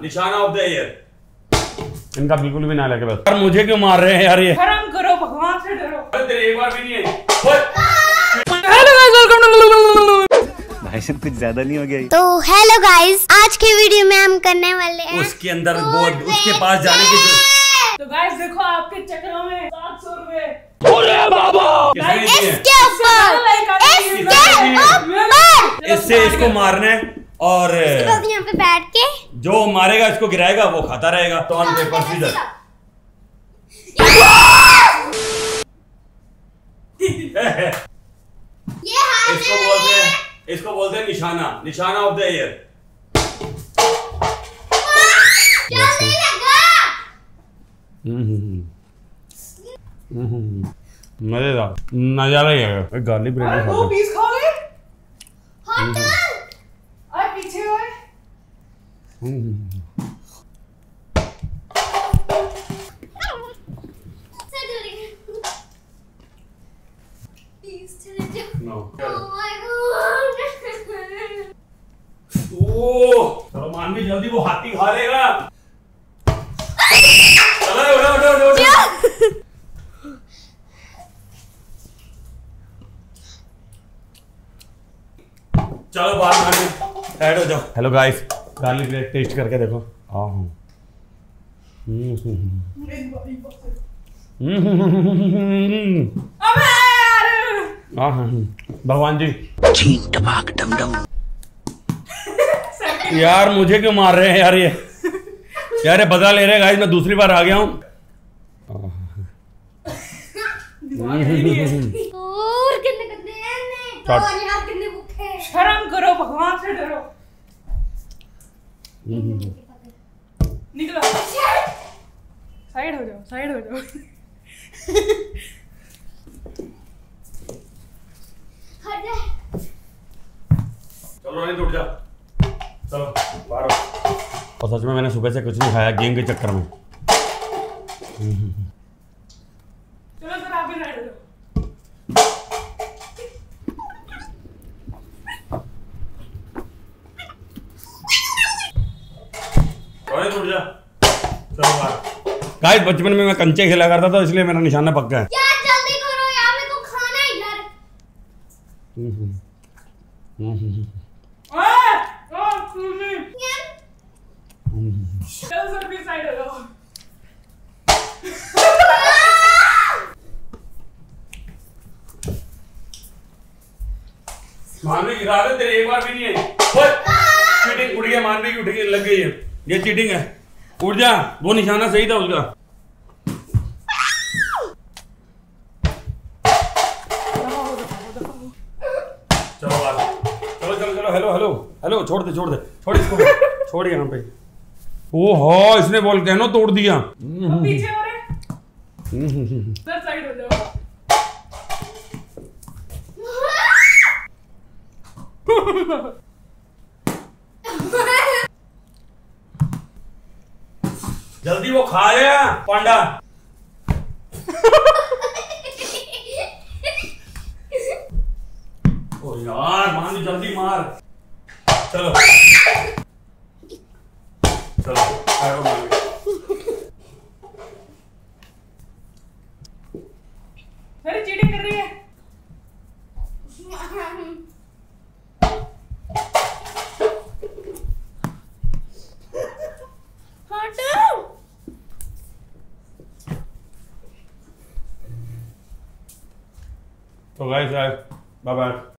निशाना of the year. इनका बिल्कुल भी ना लगे बस। यार मुझे क्यों मार रहे हैं यार ये? शर्म करो, भगवान से डरो। तेरे एक बार भी नहीं है। भाई सब कुछ ज्यादा नहीं हो गया? तो हेलो गाइस, आज के वीडियो में हम करने वाले हैं उसके अंदर वो उसके पास जाने की तो गाइस देखो आपके चक्रों में 700 रुपए। इसके ऊपर इससे इसको मारने और यहाँ पे बैठ के जो मारेगा इसको गिराएगा वो खाता रहेगा। तो ऑन पेपर सीजर। इसको बोलते हैं निशाना, निशाना ऑफ द ईयर। मजेदार नजारा ही है। गार्लिक ब्रेड दो पीस खाओगे? आए पीछे हुए। चलो मान भी जल्दी, वो हाथी खा लेगा। चलो उठो उठो उठो उठो। चलो बाहर मारने ऐड हो जाओ। Hello guys, garlic bread taste करके देखो। भगवान जी यार मुझे क्यों मार रहे हैं यार ये? यार ये बदला ले रहे हैं गाइस, मैं दूसरी बार आ गया हूँ। शर्म करो, भगवान से डरो। निकलो, साइड हो जाओ, साइड हो जाओ। चलो नहीं, टूट जा। चलो बाहर। और सच में मैंने सुबह से कुछ नहीं खाया गेम के चक्कर में। चलो सर आप भी साइड हो जाओ। टूट जा। चलो बाहर। गाइस बचपन में मैं कंचे खेला करता था, इसलिए मेरा निशाना पक्का है। यार जल्दी करो यार, मेरे को खाना है यार। चलो सर फिर साइड हो जाओ। मानवी गिरा दे, तेरे एक बार भी नहीं है। चीटिंग उड़ गया, मानवी की उठ के लग गई है। ये चीटिंग है। उड़ जा, वो निशाना सही था उसका। चलो बाहर। चलो चलो चलो। हेलो हेलो हेलो, छोड़ दे छोड़ दे, छोड़ इसको, छोड़ यहाँ पे। ओहो, इसने बॉल कहना तोड़ दिया। पीछे हो रहे। सर साइड हो जाओ। जल्दी वो खा गया पांडा। ओ यार मान जल्दी मार। चलो चलो अरे चीटिंग कर रही है। तो गाइस बाय बाय।